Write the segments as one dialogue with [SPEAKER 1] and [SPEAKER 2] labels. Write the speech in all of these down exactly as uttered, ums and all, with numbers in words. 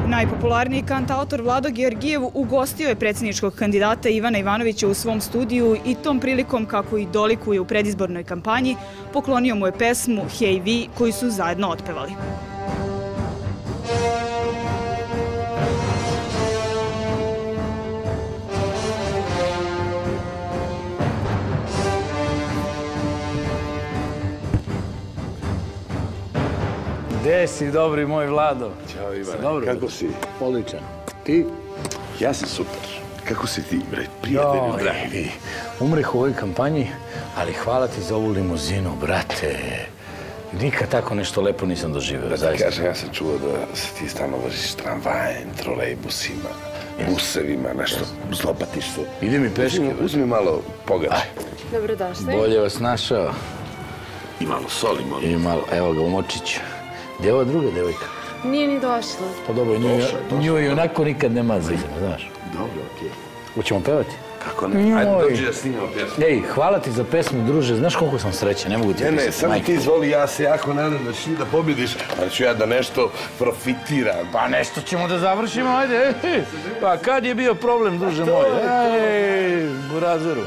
[SPEAKER 1] Najpopularniji kantautor Vlado Georgijev ugostio je predsjedničkog kandidata Ivana Ivanovića u svom studiju i tom prilikom, kako i dolikuje u predizbornoj kampanji, poklonio mu je pesmu Hej vi, koju su zajedno otpevali.
[SPEAKER 2] Gde si, dobri moj Vlado?
[SPEAKER 3] Ćao Ivane, kako si?
[SPEAKER 2] Odličan. Ti?
[SPEAKER 3] Ja sam super. Kako si ti, bre? Prijatelju, dragi.
[SPEAKER 2] Umreh u ovoj kampanji, ali hvala ti za ovu limuzinu, brate. Nikad tako nešto lepo nisam doživio, zaista.
[SPEAKER 3] Kažem, ja sam čuo da se ti stalno voziš tramvajem, trolejbusima, busevima, nešto, zlopatiš se.
[SPEAKER 2] Ide mi peške.
[SPEAKER 3] Uzmi malo pogačaj.
[SPEAKER 4] Dobrodošli.
[SPEAKER 2] Bolje vas našao.
[SPEAKER 3] I malo soli, molim.
[SPEAKER 2] I malo, evo ga, umočić. Gdje je ova druga devojka?
[SPEAKER 4] Nije ni došla.
[SPEAKER 2] Pa dobro, nju i onako nikad ne mazimo, znaš.
[SPEAKER 3] Dobro, okej.
[SPEAKER 2] Hoćemo pevati?
[SPEAKER 3] Kako ne? Ajde, dođi da snimamo pjesmu.
[SPEAKER 2] Ej, hvala ti za pesmu, druže. Znaš koliko sam srećan, ne mogu ti
[SPEAKER 3] Ne,
[SPEAKER 2] pisati.
[SPEAKER 3] ne, samo ti izvoli, ja se jako nadam da ćeš ti da pobjediš, ali ću ja da nešto profitiram.
[SPEAKER 2] Pa nešto ćemo da završimo, ajde. Pa kad je bio problem, druže moj? Ej, burazeru.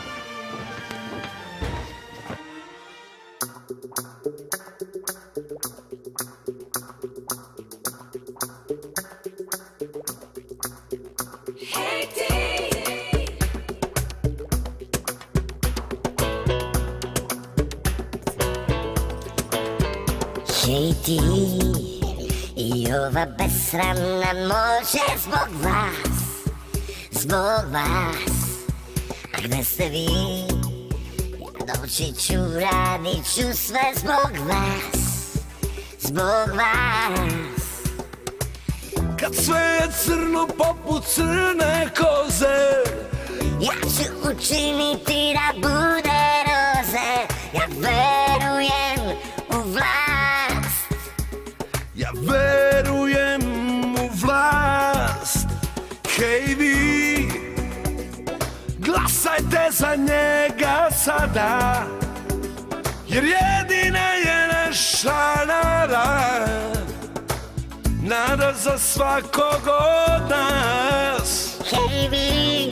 [SPEAKER 5] Hej ti, i ova besramna može zbog vas, zbog vas. A gde ste vi? Ja doći ću, radit ću sve zbog vas, zbog vas.
[SPEAKER 6] Kad sve je crno poput crne koze,
[SPEAKER 5] ja ću učiniti da bude roze. Ja verujem u vlast,
[SPEAKER 6] ja verujem u vlast. Hej vi, glasajte za njega sada, jer jedina je naša nada, nada za svakog od nas.
[SPEAKER 5] hej vi,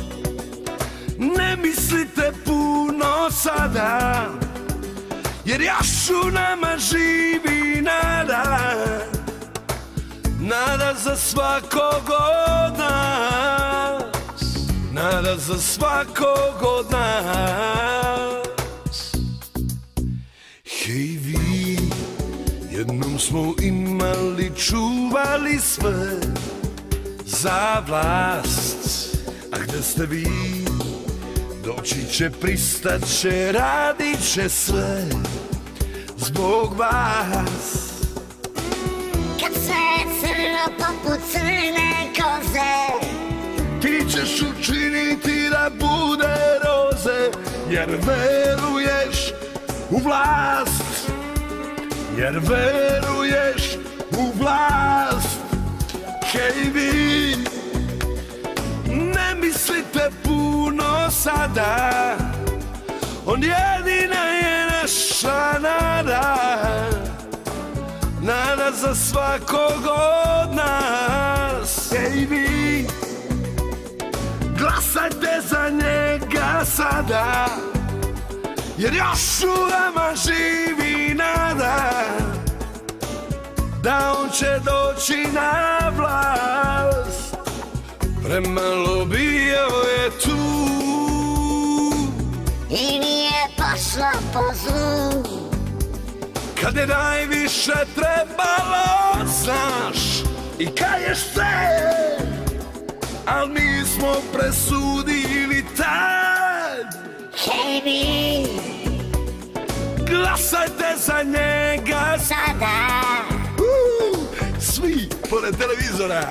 [SPEAKER 6] ne mislite puno sada, jer još u nama živi nada, nada za svakog od nas, nada za svakog od nas. Hej vi, jednom smo imali, čuvali sve za vlast, a gde ste vi? Doći će, pristat će, radit će sve zbog vas.
[SPEAKER 5] kad sve je crno poput crne koze,
[SPEAKER 6] Ti ćeš učiniti da bude roze, jer veruješ u vlast, jer veruješ u vlast. Hej vi, ne mislite puno sada, on jedina je naša nada, nada za svakog od nas. Hej vi, glasajte za njega sada, jer još u vama živi nada, da on će doći na vlast. Premalo bio je tu
[SPEAKER 5] i nije pošlo po zlu.
[SPEAKER 6] kad je najviše trebalo, znaš, i kaješ se, al mi smo presudili tad.
[SPEAKER 5] Hej vi,
[SPEAKER 6] Glasajte za njega
[SPEAKER 5] sada,
[SPEAKER 6] uh, svi pored televizora.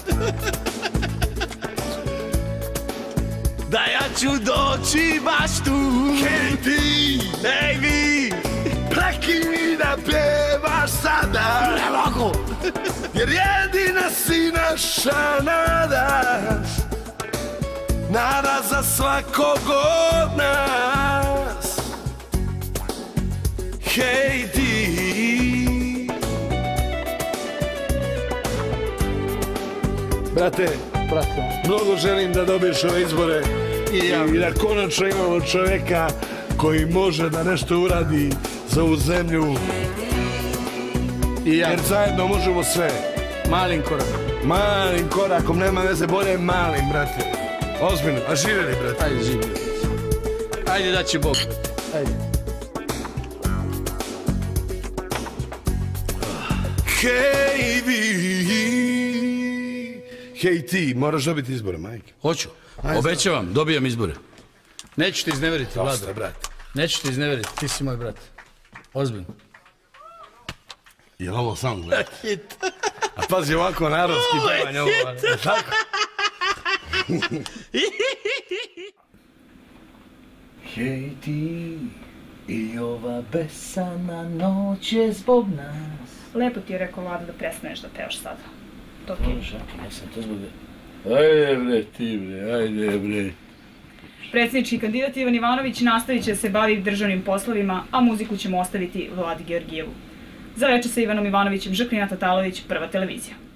[SPEAKER 6] Da ja ću doći baš tu. Hej ti, hej vi, prekini da pjevaš sada. Ne mogu, jer jedina si naša nada, nada za svakog od nas. Hej ti,
[SPEAKER 3] Brate, mnogo želim da dobiješ ove izbore i da konačno imamo čoveka koji može da nešto uradi za ovu zemlju. Jer zajedno možemo sve.
[SPEAKER 2] Malim korakom.
[SPEAKER 3] Malim korakom, nema veze, bolje malim, brate. Ozbiljno, a živjeli, brate.
[SPEAKER 2] Ajde, živjeli. Ajde, da će Bog. Ajde.
[SPEAKER 3] Hej vi, hej ti, moraš dobiti izbore, majke.
[SPEAKER 2] Hoću, obećavam, dobijam izbore. Neću te izneveriti, Vlado.
[SPEAKER 3] Dosta, brate.
[SPEAKER 2] Neću te izneveriti, ti si moj brat. Ozbiljno.
[SPEAKER 3] Je li ovo sam gleda? A pazi ovako narodski pevanje ovo. Je tako?
[SPEAKER 2] Hej ti, i ova besana noć je zbog nas.
[SPEAKER 1] Lepo ti je rekao Vlado da prestaneš da pevaš sada. To ti je.
[SPEAKER 2] Šaki, ja sam to zbog... Ajde bre, ti bre, ajde bre.
[SPEAKER 1] Predsjednički kandidat Ivan Ivanović nastavit će se baviti državnim poslovima, a muziku ćemo ostaviti Vladi Georgijevu. Za večer sa Ivanom Ivanovićem, Žaklina Tatalović, Prva televizija.